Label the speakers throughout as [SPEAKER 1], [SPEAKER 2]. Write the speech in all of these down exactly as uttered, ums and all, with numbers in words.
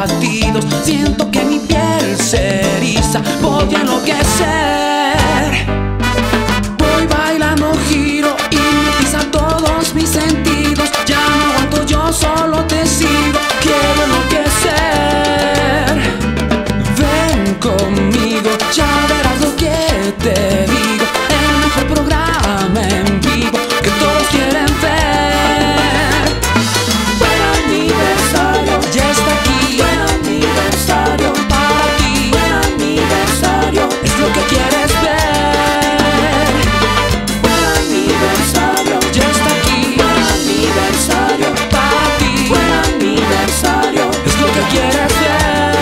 [SPEAKER 1] latidos. Siento que mi piel se eriza, voy a enloquecer. Voy bailando, giro, hipnotiza todos mis sentidos. Ya no aguanto, yo solo te sigo, quiero enloquecer. Ven conmigo, ya verás lo que te digo. El mejor programa en vivo que todos quieren ver. Buen aniversario, ya está aquí. Buen aniversario para ti. Buen aniversario, es lo que quieres ver. Buen aniversario, ya está aquí. Buen aniversario para ti. Buen aniversario, es lo que quieres ver.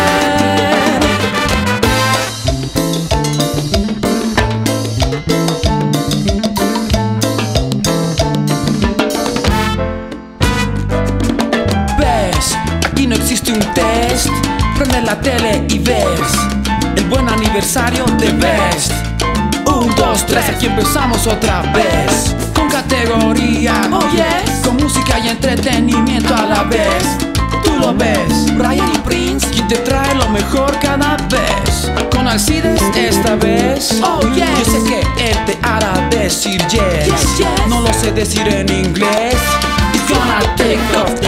[SPEAKER 1] Aquí no existe un test, prende la tele y ves el buen aniversario de Best. Un, dos, tres, aquí empezamos otra vez. Con categoría, oh yes, con música y entretenimiento a la vez. Tú lo ves, Brian y Prince, quien te trae lo mejor cada vez. Con Alcides esta vez, oh yes, yo sé que él te hará decir yes, yes, yes. No lo sé decir en inglés. It's gonna take off.